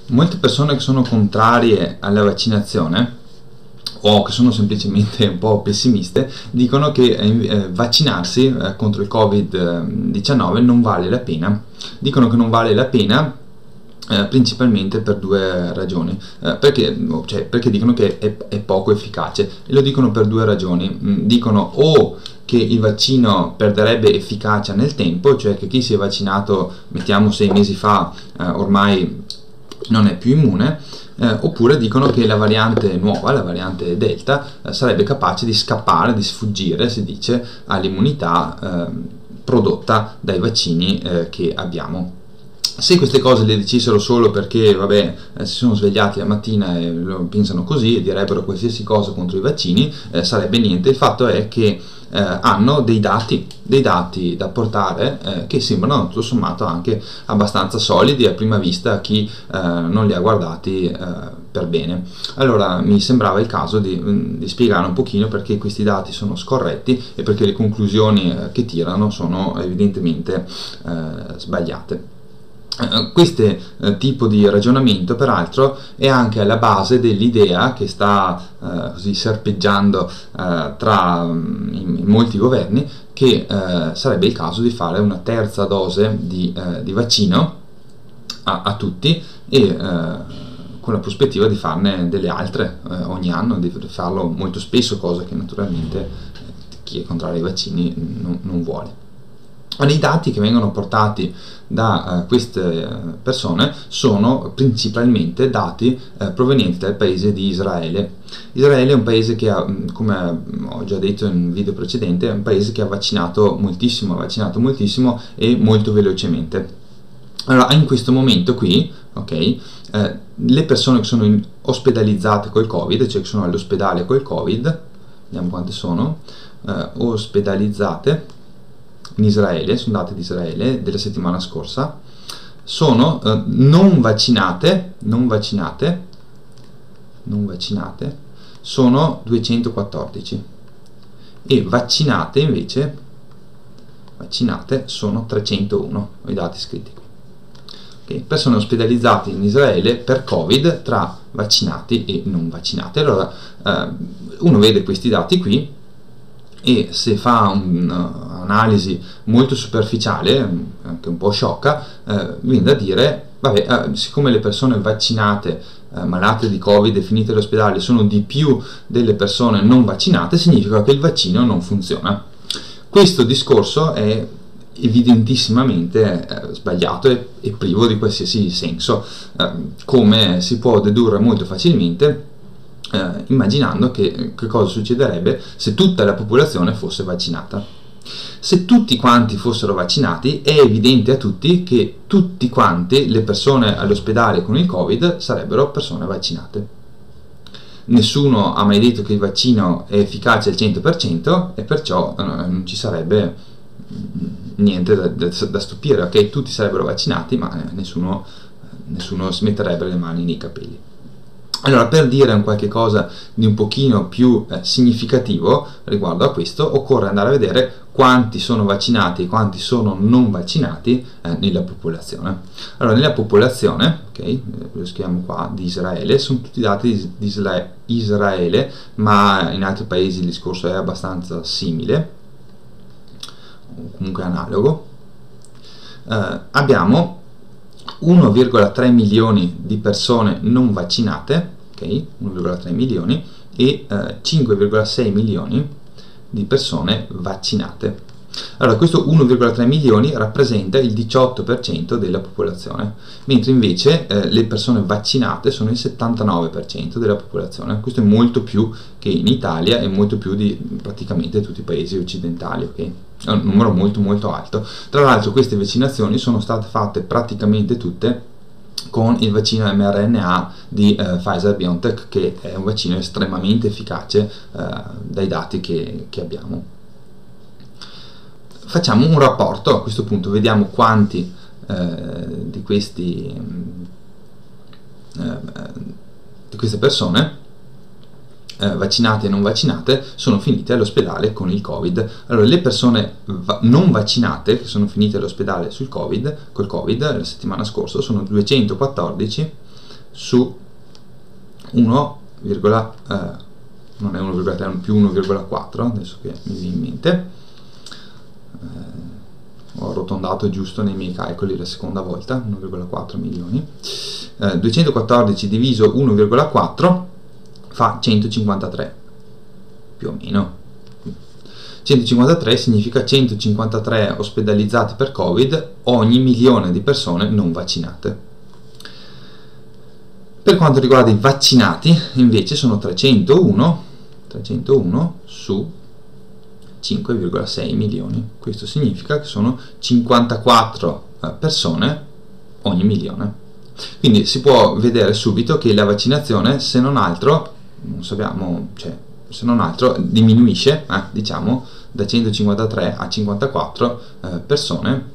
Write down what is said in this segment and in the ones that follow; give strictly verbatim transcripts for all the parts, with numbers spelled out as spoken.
Molte persone che sono contrarie alla vaccinazione o che sono semplicemente un po' pessimiste dicono che eh, vaccinarsi eh, contro il covid diciannove non vale la pena. Dicono che non vale la pena eh, principalmente per due ragioni, eh, perché, cioè, perché dicono che è, è poco efficace, e lo dicono per due ragioni. Mm, dicono o che il vaccino perderebbe efficacia nel tempo, cioè che chi si è vaccinato, mettiamo sei mesi fa, eh, ormai non è più immune, eh, oppure dicono che la variante nuova, la variante Delta, eh, sarebbe capace di scappare, di sfuggire, si dice, all'immunità eh, prodotta dai vaccini eh, che abbiamo. Se queste cose le dicessero solo perché, vabbè, eh, si sono svegliati la mattina e lo pensano così e direbbero qualsiasi cosa contro i vaccini, eh, sarebbe niente. Il fatto è che eh, hanno dei dati, dei dati da portare eh, che sembrano tutto sommato anche abbastanza solidi a prima vista a chi eh, non li ha guardati eh, per bene. Allora mi sembrava il caso di, di spiegare un pochino perché questi dati sono scorretti e perché le conclusioni eh, che tirano sono evidentemente eh, sbagliate. Uh, questo uh, tipo di ragionamento peraltro è anche alla base dell'idea che sta uh, così serpeggiando uh, tra um, in, in molti governi che uh, sarebbe il caso di fare una terza dose di, uh, di vaccino a, a tutti e uh, con la prospettiva di farne delle altre uh, ogni anno, di farlo molto spesso, cosa che naturalmente uh, chi è contrario ai vaccini non, non vuole. I dati che vengono portati da uh, queste persone sono principalmente dati uh, provenienti dal paese di Israele. Israele è un paese che ha, come ho già detto in un video precedente, è un paese che ha vaccinato moltissimo, ha vaccinato moltissimo e molto velocemente. Allora, in questo momento qui, ok, eh, le persone che sono in, ospedalizzate col Covid, cioè che sono all'ospedale col Covid, vediamo quante sono, eh, ospedalizzate in Israele, sono dati di Israele della settimana scorsa, sono eh, non vaccinate, non vaccinate, non vaccinate, sono duecentoquattordici e vaccinate invece, vaccinate sono trecentouno, ho i dati scritti qui. Okay. Persone ospedalizzate in Israele per Covid tra vaccinati e non vaccinati. Allora eh, uno vede questi dati qui e se fa un'analisi molto superficiale, anche un po' sciocca, eh, viene da dire, vabbè, eh, siccome le persone vaccinate, eh, malate di Covid e finite all'ospedale sono di più delle persone non vaccinate, significa che il vaccino non funziona. Questo discorso è evidentissimamente eh, sbagliato e, e privo di qualsiasi senso, eh, come si può dedurre molto facilmente Eh, immaginando che, che cosa succederebbe se tutta la popolazione fosse vaccinata. Se tutti quanti fossero vaccinati, è evidente a tutti che tutti quanti le persone all'ospedale con il Covid sarebbero persone vaccinate. Nessuno ha mai detto che il vaccino è efficace al cento per cento e perciò eh, non ci sarebbe niente da, da, da stupire, ok? Tutti sarebbero vaccinati, ma eh, nessuno, nessuno si metterebbe le mani nei capelli. Allora, per dire un qualche cosa di un pochino più eh, significativo riguardo a questo, occorre andare a vedere quanti sono vaccinati e quanti sono non vaccinati eh, nella popolazione. Allora, nella popolazione, ok, eh, lo scriviamo qua, di Israele, sono tutti dati di, di Isra- Israele, ma in altri paesi il discorso è abbastanza simile, o comunque analogo. Eh, abbiamo uno virgola tre milioni di persone non vaccinate, ok, uno virgola tre milioni, e eh, cinque virgola sei milioni di persone vaccinate. Allora, questo uno virgola tre milioni rappresenta il diciotto per cento della popolazione, mentre invece eh, le persone vaccinate sono il settantanove per cento della popolazione. Questo è molto più che in Italia e molto più di praticamente tutti i paesi occidentali, ok? È un numero molto molto alto. Tra l'altro queste vaccinazioni sono state fatte praticamente tutte con il vaccino mRNA di eh, Pfizer-BioNTech, che è un vaccino estremamente efficace eh, dai dati che, che abbiamo. Facciamo un rapporto a questo punto, vediamo quanti eh, di, questi, eh, di queste persone eh, vaccinate e non vaccinate sono finite all'ospedale con il Covid. Allora, le persone va- non vaccinate che sono finite all'ospedale sul Covid, col Covid la settimana scorsa sono duecentoquattordici su uno, eh, non è uno virgola tre, più uno virgola quattro, adesso che mi viene in mente, eh, ho arrotondato giusto nei miei calcoli la seconda volta, uno virgola quattro milioni, eh, duecentoquattordici diviso uno virgola quattro fa centocinquantatré, più o meno. centocinquantatré significa centocinquantatré ospedalizzati per Covid ogni milione di persone non vaccinate. Per quanto riguarda i vaccinati, invece, sono trecentouno, trecentouno su cinque virgola sei milioni. Questo significa che sono cinquantaquattro persone ogni milione. Quindi si può vedere subito che la vaccinazione, se non altro, non sappiamo, cioè, se non altro diminuisce, eh, diciamo, da centocinquantatré a cinquantaquattro eh, persone,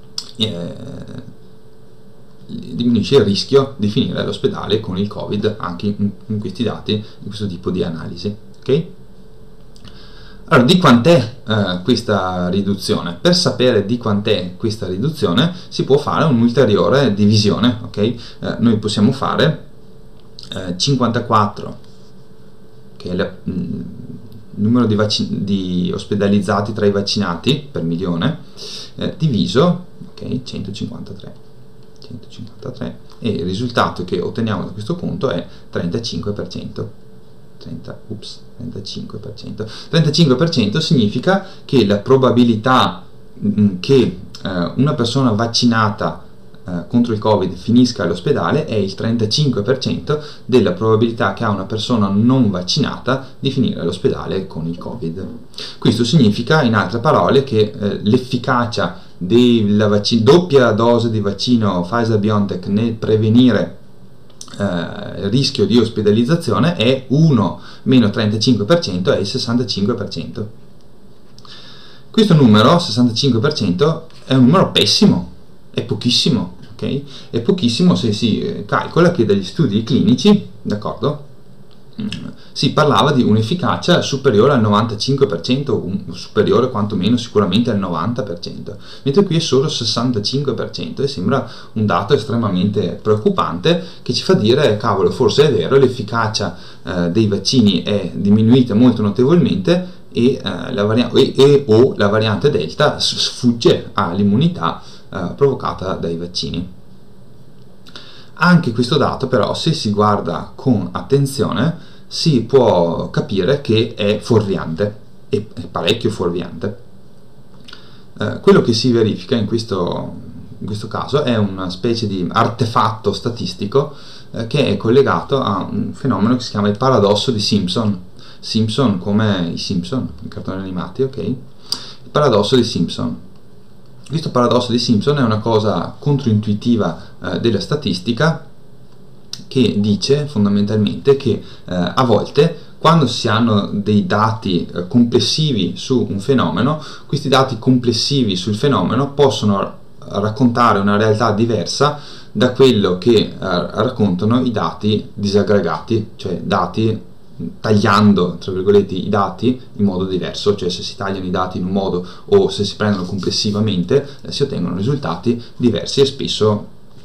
eh, diminuisce il rischio di finire all'ospedale con il Covid anche in, in questi dati, in questo tipo di analisi. Ok? Allora, di quant'è eh, questa riduzione? Per sapere di quant'è questa riduzione si può fare un'ulteriore divisione. Ok? Eh, noi possiamo fare eh, cinquantaquattro, che è la, mh, il numero di, di ospedalizzati tra i vaccinati per milione, eh, diviso okay, centocinquantatré. centocinquantatré, e il risultato che otteniamo da questo punto è trentacinque per cento. trenta, ups, trentacinque per cento. trentacinque per cento significa che la probabilità mh, che eh, una persona vaccinata eh, contro il Covid finisca all'ospedale è il trentacinque per cento della probabilità che ha una persona non vaccinata di finire all'ospedale con il Covid. Questo significa, in altre parole, che eh, l'efficacia della vac- doppia dose di vaccino Pfizer-BioNTech nel prevenire eh, il rischio di ospedalizzazione è uno meno trentacinque per cento, è il sessantacinque per cento. Questo numero, sessantacinque per cento, è un numero pessimo, è pochissimo, ok? È pochissimo se si calcola che dagli studi clinici, d'accordo? Si parlava di un'efficacia superiore al novantacinque per cento, superiore quantomeno sicuramente al novanta per cento, mentre qui è solo sessantacinque per cento, e sembra un dato estremamente preoccupante che ci fa dire, cavolo, forse è vero, l'efficacia eh, dei vaccini è diminuita molto notevolmente e, eh, la vari- e, e o la variante Delta sfugge all'immunità eh, provocata dai vaccini. Anche questo dato, però, se si guarda con attenzione, si può capire che è fuorviante, è parecchio fuorviante. Eh, quello che si verifica in questo, in questo caso è una specie di artefatto statistico eh, che è collegato a un fenomeno che si chiama il paradosso di Simpson. Simpson come i Simpson, i cartoni animati, ok? Il paradosso di Simpson. Questo paradosso di Simpson è una cosa controintuitiva eh, della statistica, che dice fondamentalmente che eh, a volte, quando si hanno dei dati eh, complessivi su un fenomeno, questi dati complessivi sul fenomeno possono raccontare una realtà diversa da quello che eh, raccontano i dati disaggregati, cioè dati tagliando, tra virgolette, i dati in modo diverso, cioè se si tagliano i dati in un modo o se si prendono complessivamente eh, si ottengono risultati diversi e spesso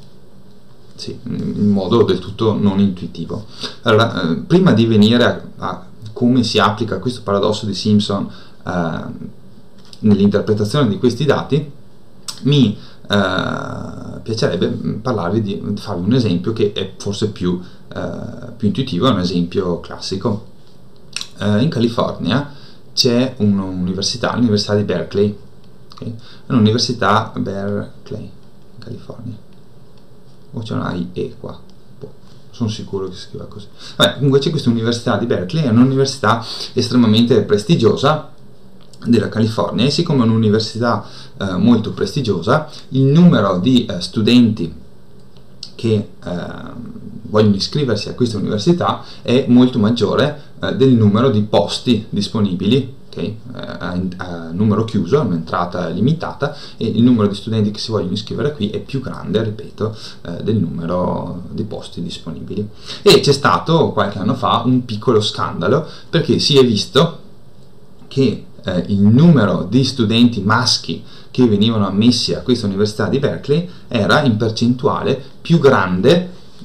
sì, in modo del tutto non intuitivo. Allora, eh, prima di venire a, a come si applica questo paradosso di Simpson eh, nell'interpretazione di questi dati, mi eh, piacerebbe parlarvi di farvi un esempio che è forse più Uh, più intuitivo, è un esempio classico. Uh, in California c'è un'università, l'università di Berkeley, okay? Un'università Berkeley, in California, o c'è una I E qua, boh, sono sicuro che si scriva così. Vabbè, comunque c'è questa università di Berkeley, è un'università estremamente prestigiosa della California, e siccome è un'università uh, molto prestigiosa, il numero di uh, studenti che uh, vogliono iscriversi a questa università è molto maggiore eh, del numero di posti disponibili, okay? a, a numero chiuso, a un'entrata limitata, e il numero di studenti che si vogliono iscrivere qui è più grande, ripeto, eh, del numero di posti disponibili. E c'è stato qualche anno fa un piccolo scandalo, perché si è visto che eh, il numero di studenti maschi che venivano ammessi a questa università di Berkeley era in percentuale più grande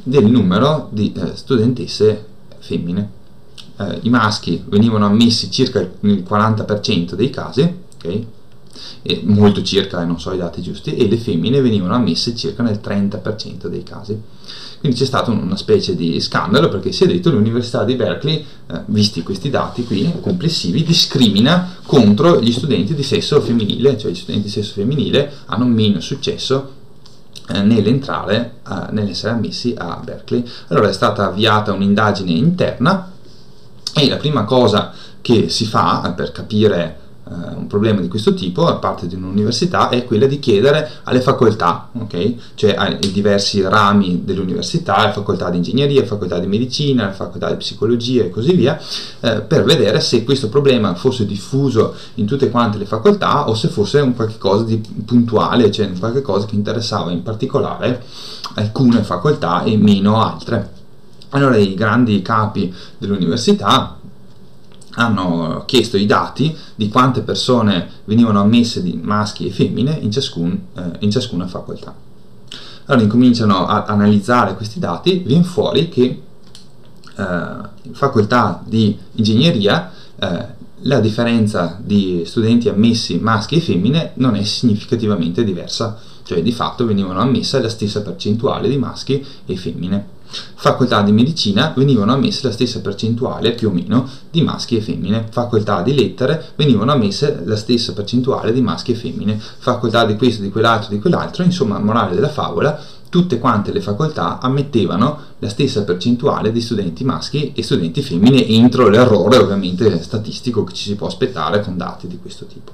del numero di eh, studentesse femmine. Eh, I maschi venivano ammessi circa il quaranta per cento dei casi, ok? E molto circa, non so i dati giusti, e le femmine venivano ammesse circa nel trenta per cento dei casi. Quindi c'è stato una specie di scandalo, perché si è detto che l'Università di Berkeley, eh, visti questi dati qui complessivi, discrimina contro gli studenti di sesso femminile, cioè gli studenti di sesso femminile hanno meno successo eh, nell'entrare, eh, nell'essere ammessi a Berkeley. Allora è stata avviata un'indagine interna, e la prima cosa che si fa eh, per capire un problema di questo tipo a parte di un'università è quella di chiedere alle facoltà, ok? Cioè ai diversi rami dell'università, le facoltà di ingegneria, le facoltà di medicina, le facoltà di psicologia e così via, eh, per vedere se questo problema fosse diffuso in tutte quante le facoltà o se fosse un qualche cosa di puntuale, cioè un qualche cosa che interessava in particolare alcune facoltà e meno altre. Allora i grandi capi dell'università hanno chiesto i dati di quante persone venivano ammesse di maschi e femmine in, ciascun, eh, in ciascuna facoltà. Allora incominciano a analizzare questi dati, viene fuori che eh, in facoltà di ingegneria eh, la differenza di studenti ammessi maschi e femmine non è significativamente diversa, cioè di fatto venivano ammesse la stessa percentuale di maschi e femmine. Facoltà di medicina venivano ammesse la stessa percentuale più o meno di maschi e femmine. Facoltà di lettere venivano ammesse la stessa percentuale di maschi e femmine. Facoltà di questo, di quell'altro, di quell'altro. Insomma, morale della favola, tutte quante le facoltà ammettevano la stessa percentuale di studenti maschi e studenti femmine, entro l'errore ovviamente statistico che ci si può aspettare con dati di questo tipo.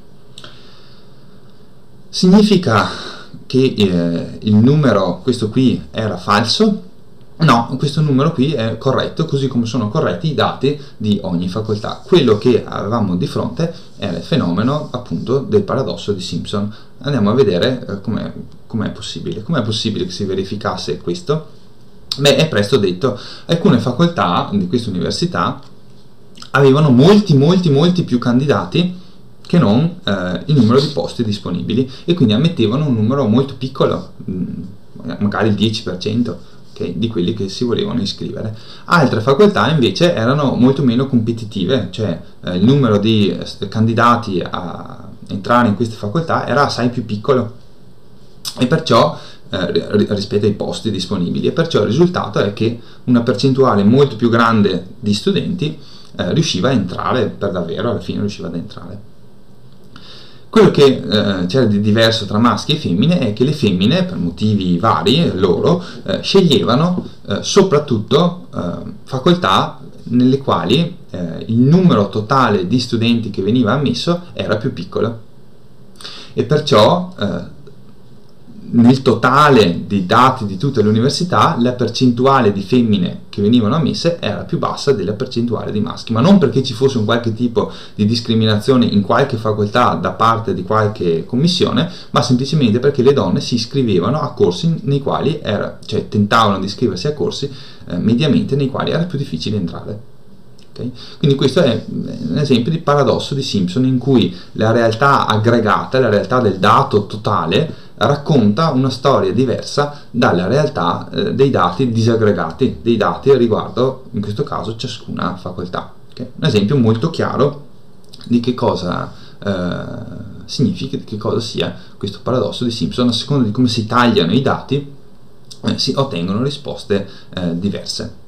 Significa che eh, il numero, questo qui, era falso? No, questo numero qui è corretto, così come sono corretti i dati di ogni facoltà. Quello che avevamo di fronte era il fenomeno appunto del paradosso di Simpson. Andiamo a vedere eh, com'è, com'è possibile. Com'è possibile che si verificasse questo? Beh, è presto detto. Alcune facoltà di questa università avevano molti, molti, molti più candidati che non eh, il numero di posti disponibili, e quindi ammettevano un numero molto piccolo, mh, magari il dieci per cento. Okay, di quelli che si volevano iscrivere. Altre facoltà invece erano molto meno competitive, cioè eh, il numero di eh, candidati a entrare in queste facoltà era assai più piccolo, e perciò eh, rispetto ai posti disponibili, e perciò il risultato è che una percentuale molto più grande di studenti eh, riusciva a entrare per davvero, alla fine riusciva ad entrare. Quello che eh, c'era di diverso tra maschi e femmine è che le femmine, per motivi vari loro, eh, sceglievano eh, soprattutto eh, facoltà nelle quali eh, il numero totale di studenti che veniva ammesso era più piccolo, e perciò eh, nel totale dei dati di tutte le università la percentuale di femmine che venivano ammesse era più bassa della percentuale di maschi, ma non perché ci fosse un qualche tipo di discriminazione in qualche facoltà da parte di qualche commissione, ma semplicemente perché le donne si iscrivevano a corsi nei quali era, cioè tentavano di iscriversi a corsi eh, mediamente nei quali era più difficile entrare. Okay? Quindi questo è un esempio di paradosso di Simpson, in cui la realtà aggregata, la realtà del dato totale, racconta una storia diversa dalla realtà eh, dei dati disaggregati, dei dati riguardo, in questo caso, ciascuna facoltà. Okay? Un esempio molto chiaro di che cosa eh, significa, di che cosa sia questo paradosso di Simpson. A seconda di come si tagliano i dati eh, si ottengono risposte eh, diverse.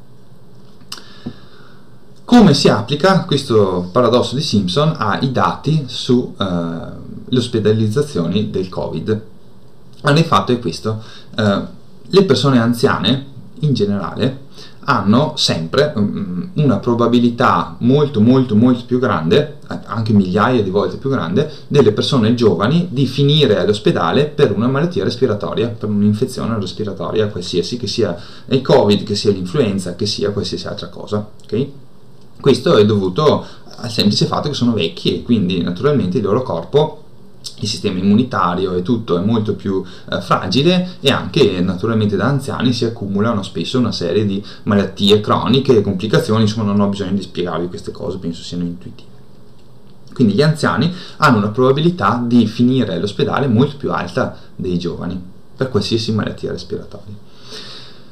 Come si applica questo paradosso di Simpson ai dati su eh, le ospedalizzazioni del Covid? Allora, il fatto è questo: eh, le persone anziane in generale hanno sempre um, una probabilità molto molto molto più grande, anche migliaia di volte più grande, delle persone giovani di finire all'ospedale per una malattia respiratoria, per un'infezione respiratoria qualsiasi, che sia il Covid, che sia l'influenza, che sia qualsiasi altra cosa. Okay? Questo è dovuto al semplice fatto che sono vecchi, e quindi naturalmente il loro corpo, il sistema immunitario e tutto è molto più eh, fragile, e anche naturalmente da anziani si accumulano spesso una serie di malattie croniche, complicazioni. Insomma, non ho bisogno di spiegarvi queste cose, penso siano intuitive. Quindi gli anziani hanno una probabilità di finire all'ospedale molto più alta dei giovani per qualsiasi malattia respiratoria.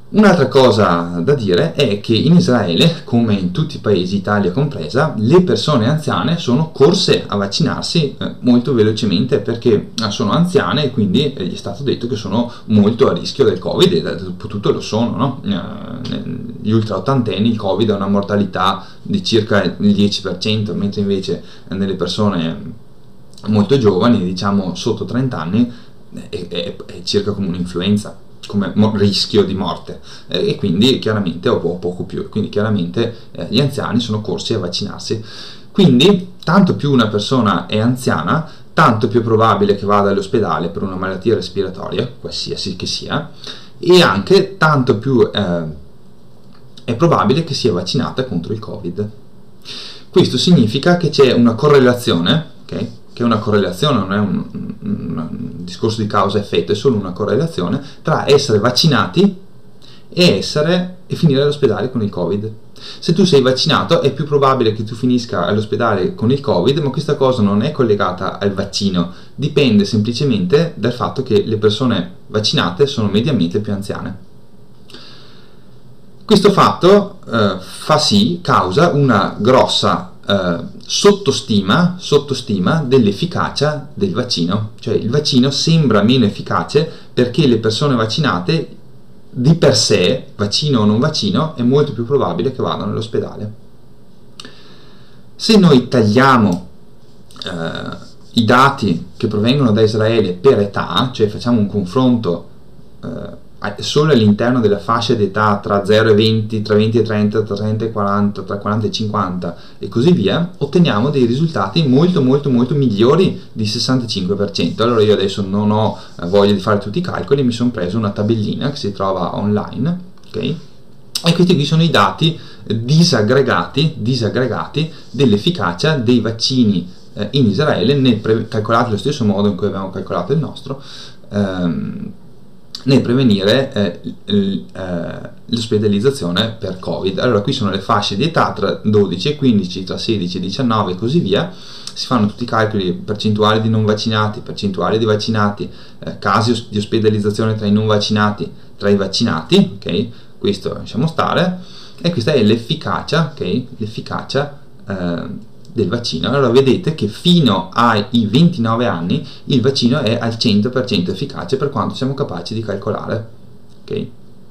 Un'altra cosa da dire è che in Israele, come in tutti i paesi, Italia compresa, le persone anziane sono corse a vaccinarsi eh, molto velocemente perché sono anziane e quindi eh, gli è stato detto che sono molto a rischio del Covid, e dopotutto lo sono, no? Eh, gli ultra ottantenni, il Covid ha una mortalità di circa il dieci per cento, mentre invece eh, nelle persone molto giovani, diciamo sotto trenta anni, è, è, è circa come un'influenza, come rischio di morte, eh, e quindi chiaramente o poco più, quindi chiaramente eh, gli anziani sono corsi a vaccinarsi. Quindi tanto più una persona è anziana, tanto più è probabile che vada all'ospedale per una malattia respiratoria, qualsiasi che sia, e anche tanto più eh, è probabile che sia vaccinata contro il Covid. Questo significa che c'è una correlazione, ok? Che è una correlazione, non è un, un, un discorso di causa-effetto, è solo una correlazione tra essere vaccinati e essere e finire all'ospedale con il Covid. Se tu sei vaccinato è più probabile che tu finisca all'ospedale con il Covid, ma questa cosa non è collegata al vaccino, dipende semplicemente dal fatto che le persone vaccinate sono mediamente più anziane. Questo fatto eh, fa sì, causa una grossa eh, sottostima, sottostima dell'efficacia del vaccino, cioè il vaccino sembra meno efficace perché le persone vaccinate di per sé, vaccino o non vaccino, è molto più probabile che vadano all'ospedale. Se noi tagliamo eh, i dati che provengono da Israele per età, cioè facciamo un confronto eh, solo all'interno della fascia d'età tra zero e venti, tra venti e trenta, tra trenta e quaranta, tra quaranta e cinquanta e così via, otteniamo dei risultati molto molto molto migliori di sessantacinque per cento. Allora io adesso non ho voglia di fare tutti i calcoli, mi sono preso una tabellina che si trova online, ok? E questi qui sono i dati disaggregati, disaggregati dell'efficacia dei vaccini eh, in Israele, nel calcolati allo stesso modo in cui abbiamo calcolato il nostro, ehm, nel prevenire eh, eh, l'ospedalizzazione per Covid. Allora qui sono le fasce di età tra dodici e quindici, tra sedici e diciannove e così via, si fanno tutti i calcoli, percentuali di non vaccinati, percentuali di vaccinati, eh, casi di ospedalizzazione tra i non vaccinati, tra i vaccinati, ok? Questo lasciamo stare, e questa è l'efficacia, ok? L'efficacia eh, del vaccino. Allora vedete che fino ai ventinove anni il vaccino è al cento per cento efficace per quanto siamo capaci di calcolare, ok?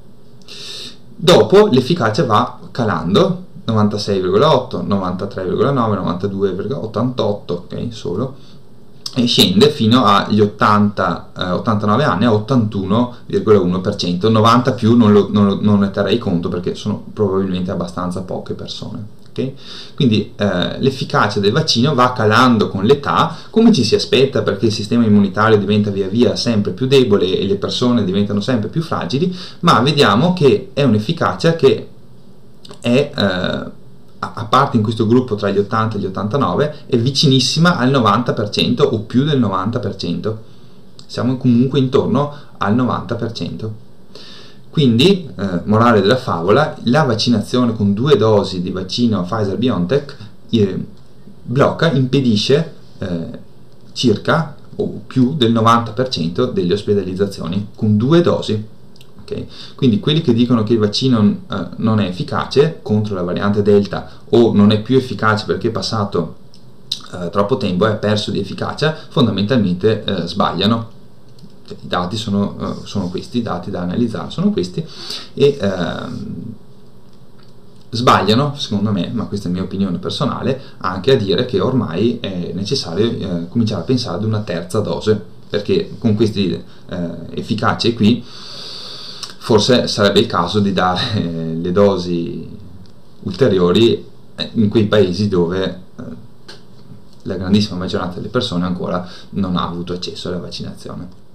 Dopo l'efficacia va calando, novantasei virgola otto, novantatré virgola nove, novantadue virgola ottantotto, ok? Solo, e scende fino agli ottanta, eh, ottantanove anni a ottantuno virgola uno per cento. novanta più non, lo, non, lo, non ne terrei conto perché sono probabilmente abbastanza poche persone. Okay? Quindi eh, l'efficacia del vaccino va calando con l'età, come ci si aspetta, perché il sistema immunitario diventa via via sempre più debole e le persone diventano sempre più fragili, ma vediamo che è un'efficacia che è, eh, a parte in questo gruppo tra gli ottanta e gli ottantanove, è vicinissima al novanta per cento o più del novanta per cento. Siamo comunque intorno al novanta per cento. Quindi, eh, morale della favola, la vaccinazione con due dosi di vaccino Pfizer-BioNTech eh, blocca, impedisce eh, circa o più del novanta per cento delle ospedalizzazioni con due dosi. Okay? Quindi quelli che dicono che il vaccino eh, non è efficace contro la variante Delta o non è più efficace perché è passato eh, troppo tempo e ha perso di efficacia, fondamentalmente eh, sbagliano. I dati sono, uh, sono questi, i dati da analizzare sono questi, e uh, sbagliano, secondo me, ma questa è la mia opinione personale, anche a dire che ormai è necessario uh, cominciare a pensare ad una terza dose, perché con questi uh, efficaci qui forse sarebbe il caso di dare uh, le dosi ulteriori in quei paesi dove uh, la grandissima maggioranza delle persone ancora non ha avuto accesso alla vaccinazione.